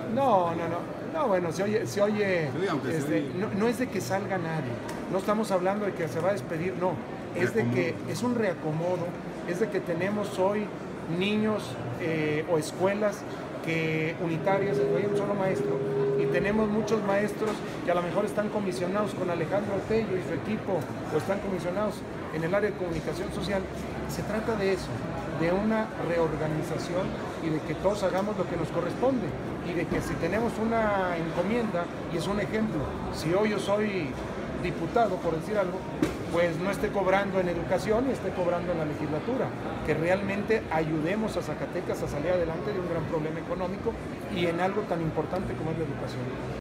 No, no, no. No, bueno, no es de que salga nadie. No estamos hablando de que se va a despedir, no. Es de que es un reacomodo, es de que tenemos hoy niños o escuelas unitarias, hay un solo maestro, y tenemos muchos maestros que a lo mejor están comisionados con Alejandro Tello y su equipo, o están comisionados en el área de comunicación social. Se trata de eso, de una reorganización y de que todos hagamos lo que nos corresponde, y de que si tenemos una encomienda, y es un ejemplo, si hoy yo soy diputado, por decir algo, pues no esté cobrando en educación y esté cobrando en la legislatura, que realmente ayudemos a Zacatecas a salir adelante de un gran problema económico y en algo tan importante como es la educación.